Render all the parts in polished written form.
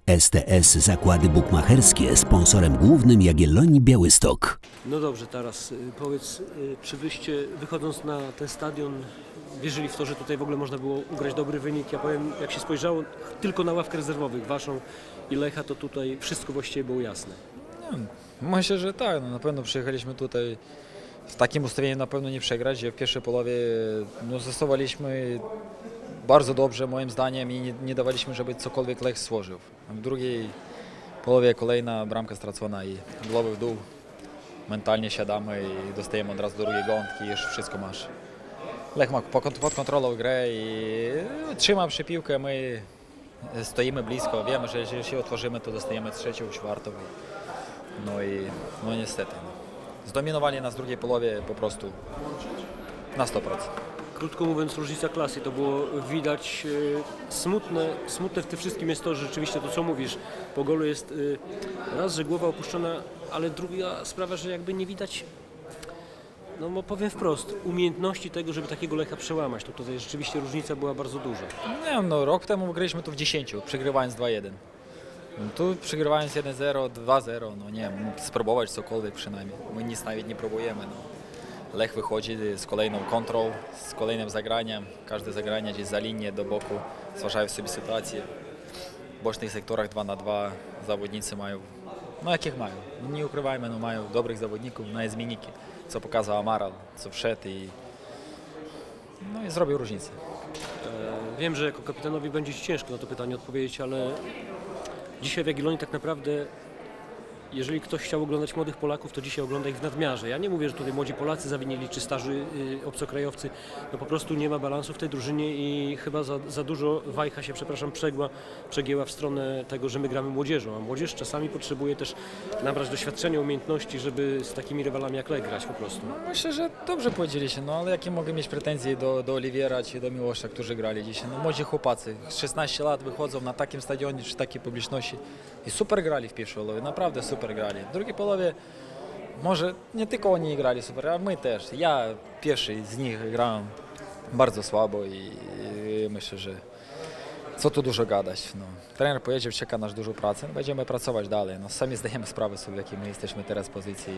STS Zakłady Bukmacherskie, sponsorem głównym Jagiellonii Białystok. No dobrze, teraz powiedz, czy wyście wychodząc na ten stadion wierzyli w to, że tutaj w ogóle można było ugrać dobry wynik? Ja powiem, jak się spojrzało tylko na ławkę rezerwowych, waszą i Lecha, to tutaj wszystko właściwie było jasne. Myślę, że tak. No, na pewno przyjechaliśmy tutaj w takim ustawieniu na pewno nie przegrać, że w pierwszej połowie zastosowaliśmy bardzo dobrze moim zdaniem i nie dawaliśmy, żeby cokolwiek Lech złożył. W drugiej połowie kolejna bramka stracona i głowy w dół. Mentalnie siadamy i dostajemy od razu do drugiej gąbki i już wszystko masz. Lech ma pod kontrolą grę i trzyma przy piłkę, my stoimy blisko, wiemy, że jeżeli się otworzymy, to dostajemy trzecią, czwartą. No niestety. Zdominowali nas w drugiej połowie po prostu na 100%. Krótko mówiąc, różnica klasy, to było widać smutne w tym wszystkim jest to, że rzeczywiście to, co mówisz, po golu jest raz, że głowa opuszczona, ale druga sprawa, że jakby nie widać, no powiem wprost, umiejętności tego, żeby takiego Lecha przełamać. To tutaj rzeczywiście różnica była bardzo duża. Nie, no rok temu graliśmy tu w 10, przegrywając 2-1. Tu przegrywając 1-0, 2-0, no nie wiem, spróbować cokolwiek przynajmniej. My nic nawet nie próbujemy. No. Lech wychodzi z kolejną kontrą, z kolejnym zagraniem. Każde zagranie gdzieś za linię, do boku, stwarzają sobie sytuację. W bocznych sektorach 2 na 2 zawodnicy mają, no jakich mają. Nie ukrywajmy, no mają dobrych zawodników, no zmienniki, co pokazał Amaral, co wszedł i zrobił różnicę. Wiem, że jako kapitanowi będzie ci ciężko na to pytanie odpowiedzieć, ale dzisiaj w Jagiellonii tak naprawdę, jeżeli ktoś chciał oglądać młodych Polaków, to dzisiaj ogląda ich w nadmiarze. Ja nie mówię, że tutaj młodzi Polacy zawinili, czy starzy obcokrajowcy. No po prostu nie ma balansu w tej drużynie i chyba za dużo wajcha się, przegięła w stronę tego, że my gramy młodzieżą, a młodzież czasami potrzebuje też nabrać doświadczenia, umiejętności, żeby z takimi rywalami jak Lech grać po prostu. No myślę, że dobrze powiedzieliście, no ale jakie mogę mieć pretensje do Oliwiera czy do Miłosza, którzy grali dzisiaj? No młodzi chłopacy, 16 lat wychodzą na takim stadionie, czy takiej publiczności i super grali w pierwszej połowie, naprawdę super grali. W drugiej połowie może nie tylko oni grali super, a my też. Ja pierwszy z nich grałem bardzo słabo i myślę, że co tu dużo gadać. No. Trener powiedział, czeka nas dużo pracy, będziemy pracować dalej. No, sami zdajemy sprawę sobie, w jakiej my jesteśmy teraz w pozycji.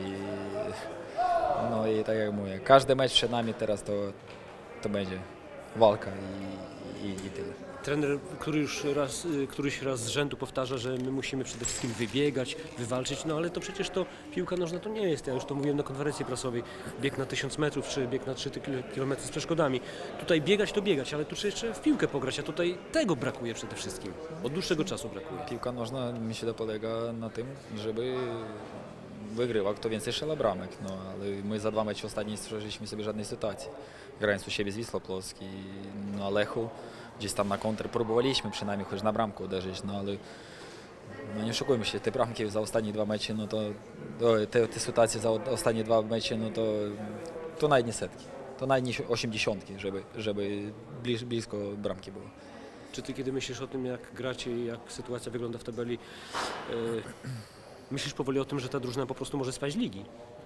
No i tak jak mówię, każdy mecz przed nami teraz to będzie walka i tyle. Trener, któryś raz z rzędu powtarza, że my musimy przede wszystkim wybiegać, wywalczyć, no ale to przecież to piłka nożna to nie jest. Ja już to mówiłem na konferencji prasowej, bieg na 1000 metrów czy bieg na 3 km z przeszkodami. Tutaj biegać to biegać, ale tu trzeba jeszcze w piłkę pograć, a tutaj tego brakuje przede wszystkim. Od dłuższego czasu brakuje. Piłka nożna, myślę, to polega na tym, żeby wygrywał kto więcej strzela bramek, no ale my za 2 mecze ostatnie nie stworzyliśmy sobie żadnej sytuacji. Grając u siebie z Wisłą Płock i na Lechu, gdzieś tam na kontr próbowaliśmy przynajmniej choć na bramkę uderzyć, no ale no nie oszukujmy się, te bramki za ostatnie 2 mecze, no to te sytuacje za ostatnie 2 mecze, no to nawet nie setki, to nawet nie 80, żeby blisko bramki było. Czy ty, kiedy myślisz o tym, jak gracie i jak sytuacja wygląda w tabeli, myślisz powoli o tym, że ta drużyna po prostu może spaść z ligi?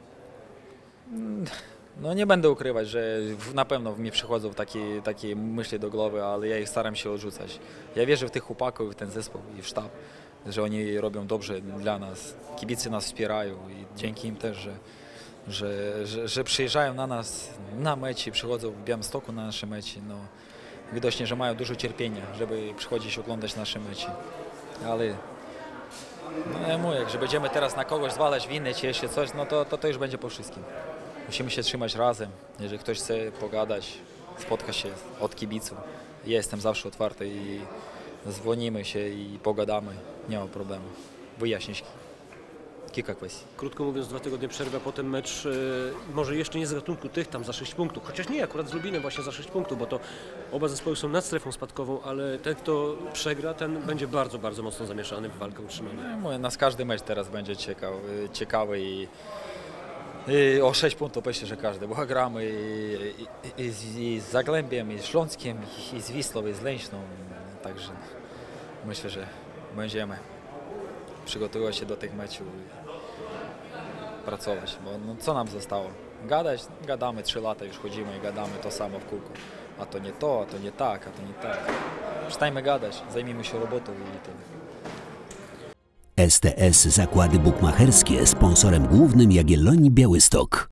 No nie będę ukrywać, że na pewno mi przychodzą takie myśli do głowy, ale ja ich staram się odrzucać. Ja wierzę w tych chłopaków, w ten zespół i w sztab, że oni robią dobrze dla nas. Kibice nas wspierają i dzięki im też, że przyjeżdżają na nas na mecze, przychodzą w Białymstoku na nasze mecze. No, widocznie, że mają dużo cierpienia, żeby przychodzić oglądać nasze mecze. Ale no ja mówię, że będziemy teraz na kogoś zwalać winę czy jeszcze coś, no to już będzie po wszystkim. Musimy się trzymać razem. Jeżeli ktoś chce pogadać, spotka się od kibiców. Ja jestem zawsze otwarty i dzwonimy się i pogadamy. Nie ma problemu. Wyjaśnić kilka kwestii. Krótko mówiąc, 2 tygodnie przerwy, a potem mecz, może jeszcze nie z gatunku tych tam za 6 punktów. Chociaż nie, akurat z Lubinem właśnie za 6 punktów, bo to oba zespoły są nad strefą spadkową, ale ten, kto przegra, ten będzie bardzo, bardzo mocno zamieszany w walkę o utrzymanie. No, nas każdy mecz teraz będzie ciekawy i o 6 punktów myślę, że każdy, bo gramy i z Zagłębiem, i z Śląskiem, i z Wisłą, i z Lęśną, także myślę, że będziemy przygotowywać się do tych meczów i pracować, bo no, co nam zostało? Gadać, gadamy 3 lata, już chodzimy i gadamy to samo w kółko, a to nie to, a to nie tak, a to nie tak. Przestańmy gadać, zajmijmy się robotą i tyle. STS Zakłady Bukmacherskie, sponsorem głównym Jagiellonii Białystok.